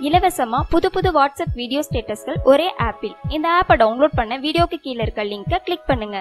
இலவசமா புது WhatsApp video ஸ்டேட்டஸ்கள் ஒரே ஆப்பில். இந்த ஆப்பை டவுன்லோட் பண்ண வீடியோக்கு கீழே இருக்க லிங்கை கிளிக் பண்ணுங்க.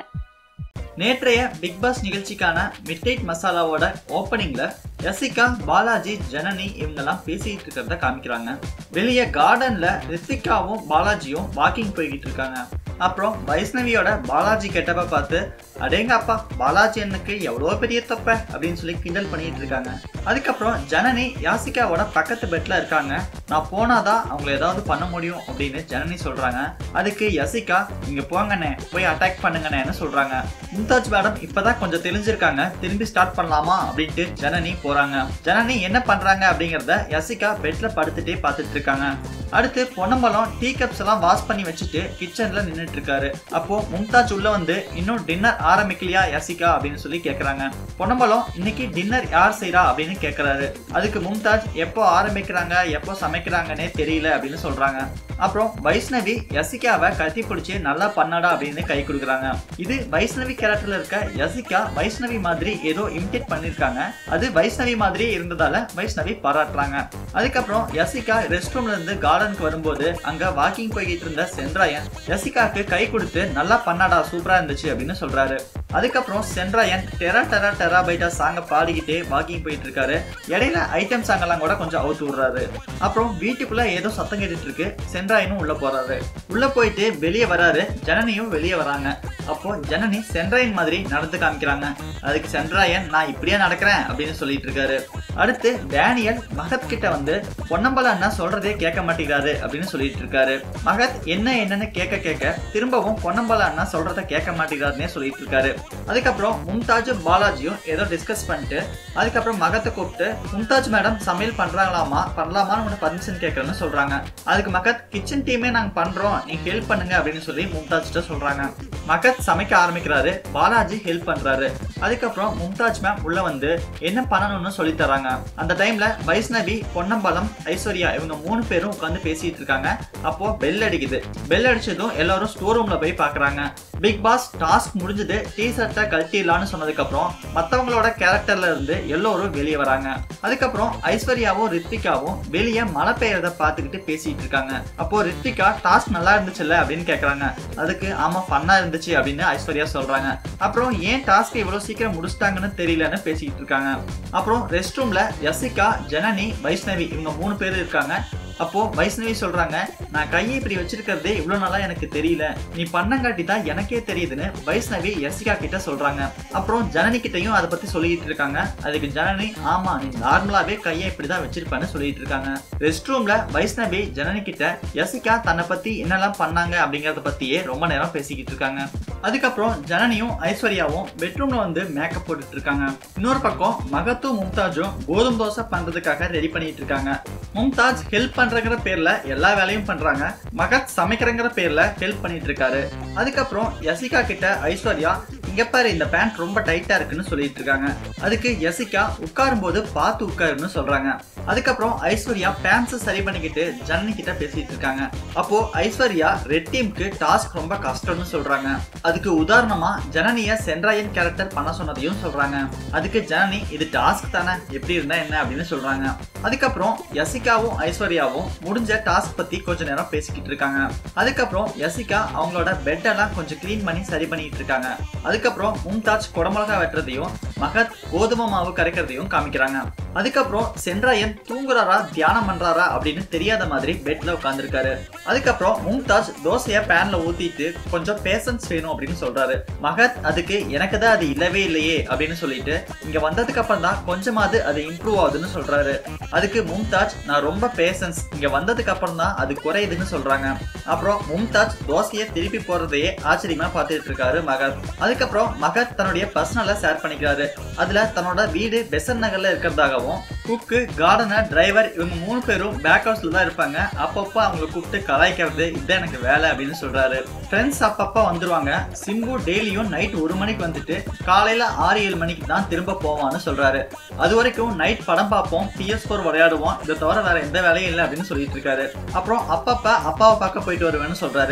நேற்றைய பிக் பாஸ் நிகழ்ச்சிக்கான மிட்நைட் மசாலாவோட ஓப்பனிங்ல யசிகா, பாலாஜி, ஜனனி இவங்கெல்லாம் பேசிட்டு இருக்கிறத காமிக்கிறாங்க. வெளியே கார்டன்ல ரித்திகாவும் பாலாஜியும் வாக்கிங் போய்கிட்டு இருக்காங்க. அப்புறம் வைஷ்ணவியோட பாலாஜி கெட்டப்ப பார்த்து அடேங்க அப்பா பாலாஜி எனக்கு எவ்வளோ பெரிய தொப்ப அப்படின்னு சொல்லி கிண்டல் பண்ணிட்டு இருக்காங்க. அதுக்கப்புறம் ஜனனி யாசிகாவோட பக்கத்து பெட்ல இருக்காங்க. நான் போனாதான் அவங்கள ஏதாவது பண்ண முடியும் அப்படின்னு ஜனனி சொல்றாங்க. அதுக்கு யசிகா இங்க போங்கண்ணே, போய் அட்டாக் பண்ணுங்கண்ணேன்னு சொல்றாங்க. மும்தாஜ் மேடம் இப்பதான் கொஞ்சம் தெரிஞ்சிருக்காங்க, திரும்பி ஸ்டார்ட் பண்ணலாமா அப்படின்ட்டு ஜனனி போறாங்க. ஜனனி என்ன பண்றாங்க அப்படிங்கறத யசிகா பெட்ல படுத்துட்டே பார்த்துட்டு இருக்காங்க. அடுத்து பொன்னம்பலம் டீ கப்ஸ் எல்லாம் வாஷ் பண்ணி வச்சுட்டு கிச்சன்ல நின்றுட்டு இருக்காரு. அப்போ மும்தாஜ் உள்ள வந்து இன்னும் டின்னர் ஆரம்பிக்கலையா யசிகா அப்படின்னு சொல்லி கேக்குறாங்க. பொன்னம்பலம் இன்னைக்கு டின்னர் யார் செய்யறா அப்படின்னு கேக்குறாரு. அதுக்கு மும்தாஜ் எப்போ ஆரம்பிக்கிறாங்க எப்போ சமைக்கிறாங்கன்னே தெரியல அப்படின்னு சொல்றாங்க. அப்புறம் வைஷ்ணவி யசிகாவை கத்தி பிடிச்சி நல்லா பண்ணாடா அப்படின்னு கை கொடுக்குறாங்க. இது வைஷ்ணவி கேரக்டர்ல இருக்க யசிகா வைஷ்ணவி மாதிரி ஏதோ இமிடேட் பண்ணிருக்காங்க. அது வைஷ்ணவி மாதிரி இருந்ததால வைஷ்ணவி பாராட்டுறாங்க. அதுக்கப்புறம் யசிகா ரெஸ்ட் ரூம்ல இருந்து கார்டனுக்கு வரும்போது அங்க வாக்கிங் போய்கிட்டு இருந்த சென்ட்ராயன் யசிகாக்கு கை கொடுத்து நல்லா பண்ணாடா சூப்பரா இருந்துச்சு அப்படின்னு சொல்றாரு. அதுக்கப்புறம் சென்ட்ராயன் டெரா டெரா டெரா பைட்டா சாங்க பாடிக்கிட்டே வாக்கிங் போயிட்டு இருக்காரு. இடையில ஐட்டம் சாங் எல்லாம் கூட கொஞ்சம் அவுத்து விடுறாரு. அப்புறம் வீட்டுக்குள்ள ஏதோ சத்தம் கேட்டுட்டு இருக்கு. சென்ட்ராயனும் உள்ள போறாரு. உள்ள போயிட்டு வெளியே வராரு. ஜனனியும் வெளியே வராங்க. அப்போ ஜனனி சென்ட்ராயன் மாதிரி நடந்து காமிக்கிறாங்க. அதுக்கு சென்ட்ராயன் நான் இப்படியே நடக்கிறேன் அப்படின்னு சொல்லிட்டு இருக்காரு. அடுத்து டேனியல் மகத் கிட்ட வந்து பொன்னம்பல அண்ணா சொல்றதே கேட்க மாட்டேங்கிறாரு அப்படின்னு சொல்லிட்டு இருக்காரு. மகத் என்னன்னு கேட்க திரும்பவும் பொன்னம்பல அண்ணா சொல்றத கேட்க மாட்டேங்கிறாருன்னே சொல்லிட்டு இருக்காரு. அதுக்கப்புறம் மும்தாஜும் பாலாஜியும் ஏதோ டிஸ்கஸ் பண்ணிட்டு அதுக்கப்புறம் மகத்தை கூப்பிட்டு மும்தாஜ் மேடம் சமையல் பண்ணலாமான்னு பர்மிஷன் கேட்கறேன்னு சொல்றாங்க. அதுக்கு மகத் கிச்சன் டீமே நாங்க பண்றோம், நீங்க ஹெல்ப் பண்ணுங்க அப்படின்னு சொல்லி மும்தாஜ்கிட்ட சொல்றாங்க. மகத் சமைக்க ஆரம்பிக்கிறாரு. பாலாஜி ஹெல்ப் பண்றாரு. அதுக்கப்புறம் மும்தாஜ் மேம் உள்ள வந்து என்ன பண்ணணும்னு சொல்லி தராங்க. அந்த டைம்ல வைஷ்ணவி, பொன்னம்பலம், ஐஸ்வர்யா இவங்க 3 பேரும் உட்காந்து பேசிட்டு இருக்காங்க. அப்போ பெல் அடிக்குது. பெல் அடிச்சதும் எல்லாரும் ஸ்டோர் ரூம்ல போய் பாக்குறாங்க. பிக் பாஸ் டாஸ்க் முடிஞ்சது, டீ ஷர்ட்டை கழட்டிடலான்னு சொன்னதுக்கு அப்புறம் மற்றவங்களோட கேரக்டர்ல இருந்து எல்லோரும் வெளியே வராங்க. அதுக்கப்புறம் ஐஸ்வர்யாவும் ரித்திகாவும் வெளியே மழை பெய்யறத பார்த்துக்கிட்டு பேசிட்டு இருக்காங்க. அப்போ ரித்திகா டாஸ்க் நல்லா இருந்துச்சுல்ல அப்படின்னு கேக்குறாங்க. அதுக்கு ஆமா ஃபன்னா இருந்துச்சு அப்படின்னு ஐஸ்வர்யா சொல்றாங்க. அப்புறம் ஏன் டாஸ்க் இவ்வளவு சீக்கிரம் முடிச்சிட்டாங்கன்னு தெரியலன்னு பேசிட்டு இருக்காங்க. அப்புறம் ரெஸ்ட் ரூம்ல யசிகா, ஜனனி, வைஷ்ணவி இவங்க 3 பேர் இருக்காங்க. அப்போ வைஷ்ணவி சொல்றாங்க நான் கையை இப்படி வச்சிருக்கிறதே இவ்வளவு நாளா எனக்கு தெரியல, நீ பண்ணங்காட்டி தான் எனக்கே தெரியுதுன்னு வைஷ்ணவி யசிகா கிட்ட சொல்றாங்க. அப்புறம் ஜனனி கிட்டையும் அதை பத்தி சொல்லிட்டு இருக்காங்க. அதுக்கு ஜனனி ஆமா நீ நார்மலாவே கையை இப்படிதான் வச்சிருப்பேன்னு சொல்லிட்டு இருக்காங்க. ரெஸ்ட் ரூம்ல வைஷ்ணவி ஜனனி கிட்ட யசிகா தன்னை பத்தி என்னெல்லாம் பண்ணாங்க அப்படிங்கறத பத்தியே ரொம்ப நேரம் பேசிக்கிட்டு இருக்காங்க. அதுக்கப்புறம் ஜனனியும் ஐஸ்வர்யாவும் பெட்ரூம்ல வந்து மேக்கப் போட்டுட்டு இருக்காங்க. இன்னொரு பக்கம் மகத்தும் மும்தாஜும் கோதுமை தோசை பண்றதுக்காக ரெடி பண்ணிட்டு இருக்காங்க. மும்தாஜ் ஹெல்ப் பண்றங்கிற பேர்ல எல்லா வேலையும் பண்றாங்க. மகத் சமைக்கிறங்கிற பேர்ல ஹெல்ப் பண்ணிட்டு இருக்காரு. அதுக்கப்புறம் யசிகா கிட்ட ஐஸ்வர்யா இங்க பாரு இந்த பேண்ட் ரொம்ப டைட்டா இருக்குன்னு சொல்லிட்டு இருக்காங்க. அதுக்கு யசிகா உட்காரும் போது பார்த்து உட்காருன்னு சொல்றாங்க. அதுக்கப்புறம் ஐஸ்வர்யா பேண்ட்ஸ் சரி பண்ணிக்கிட்டு ஜனனி கிட்ட பேசிட்டு இருக்காங்க. அப்போ ஐஸ்வர்யா ரெட் டீமுக்கு டாஸ்க் ரொம்ப கஷ்டம்னு சொல்றாங்க. அதுக்கு உதாரணமா ஜனனிய சென்ட்ராயன் கேரக்டர் பண்ண சொன்னதையும் சொல்றாங்க. அதுக்கு ஜனனி இது டாஸ்க் தானே, எப்படி இருந்தா என்ன அப்படின்னு சொல்றாங்க. அதுக்கப்புறம் யசிகாவும் ஐஸ்வர்யாவும் முடிஞ்ச டாஸ்க் பத்தி கொஞ்ச நேரம் பேசிக்கிட்டு இருக்காங்க. அதுக்கப்புறம் யசிகா அவங்களோட பெட் எல்லாம் கொஞ்சம் கிளீன் பண்ணி சரி பண்ணிட்டு இருக்காங்க. அதுக்கப்புறம் மும்தாஜ் குடமிளகா வெட்டுறதையும் மகத் கோதுமை மாவு கரைக்கிறதையும் காமிக்கிறாங்க. அதுக்கப்புறம் சென்ட்ராயன் தூங்குறாரா தியானம் பண்றாரா அப்படின்னு தெரியாத மாதிரி பெட்ல உட்கார்ந்துருக்காரு. அதுக்கப்புறம் மும்தாஜ் தோசைய பேன்ல ஊத்திட்டு கொஞ்சம் பேஷன்ஸ் வேணும் அப்படின்னு சொல்றாரு. மகத் அதுக்கு எனக்கு தான் அது இல்லவே இல்லையே அப்படின்னு சொல்லிட்டு இங்க வந்ததுக்கு அப்புறம் தான் கொஞ்சமாவது அது இம்ப்ரூவ் ஆகுதுன்னு சொல்றாரு. அதுக்கு மும்தாஜ் நான் ரொம்ப பேஷன்ஸ், இங்க வந்ததுக்கு அப்புறம் தான் அது குறையுதுன்னு சொல்றாங்க. அப்புறம் மும்தாஜ் தோசையை திருப்பி போறதையே ஆச்சரியமா பார்த்துட்டு இருக்காரு மகத். அதுக்கப்புறம் மகத் தன்னுடைய பர்சனலை ஷேர் பண்ணிக்கிறாரு. அதுல தன்னோட வீடு பெசன் நகர்ல இருக்கிறதாகவும் குக்கு, கார்டனர், டிரைவர் இவங்க 3 பேரும் பேக் ஹவுஸ்ல தான் இருப்பாங்க. அப்பப்போ அவங்களை கூப்பிட்டு கலாய்க்கிறது இதுதான் எனக்கு வேலை அப்படின்னு சொல்றாரு. ஃப்ரெண்ட்ஸ் அப்பப்போ வந்துருவாங்க. சிம்பு டெய்லியும் நைட் 1 மணிக்கு வந்துட்டு காலையில 6-7 மணிக்கு தான் திரும்ப போவான்னு சொல்றாரு. அது வரைக்கும் நைட் படம் பார்ப்போம், PS4 விளையாடுவோம், இதை தவிர வேற எந்த வேலையும் இல்லை அப்படின்னு சொல்லிட்டு இருக்காரு. அப்புறம் அப்பப்ப அப்பாவை பார்க்க போயிட்டு வருவேன்னு சொல்றாரு.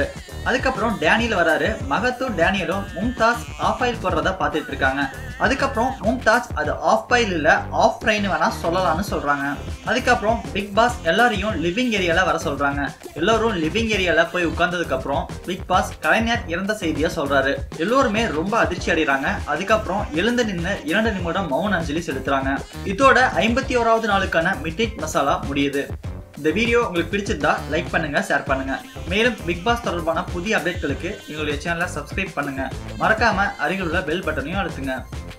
அதுக்கப்புறம் டேனியல் வராரு. மகத்தும் டேனியலும் மும்தாஸ் ஆஃப் ஆயில் போடுறத பார்த்துட்டு இருக்காங்க. அதுக்கப்புறம் மும்தாஸ் அது ஆஃப் பாயில் இல்ல ஆஃப் ஃப்ரைன்னு வேணா சொல்லலாம்னு சொல்றாங்க. அதுக்கப்புறம் பிக் பாஸ் எல்லாரையும் லிவிங் ஏரியால வர சொல்றாங்க. எல்லாரும் லிவிங் ஏரியால போய் உட்கார்ந்ததுக்கு அப்புறம் பிக் பாஸ் கலைஞர் இறந்த செய்தியை சொல்றாரு. எல்லோருமே ரொம்ப அதிர்ச்சி அடைறாங்க. அதுக்கப்புறம் எழுந்து நின்று 2 நிமிடம் மௌன அஞ்சலி செலுத்துறாங்க. இதோட 51வது நாளுக்கான மிட் நைட் மசாலா முடியுது. இந்த வீடியோ உங்களுக்கு பிடிச்சிருந்தா லைக் பண்ணுங்க, ஷேர் பண்ணுங்க. மேலும் பிக் பாஸ் தொடர்பான புதிய அப்டேட்களுக்கு எங்களுடைய சேனலை சப்ஸ்கிரைப் பண்ணுங்க. மறக்காம அருகில் உள்ள பெல் பட்டனையும் அழுத்துங்க.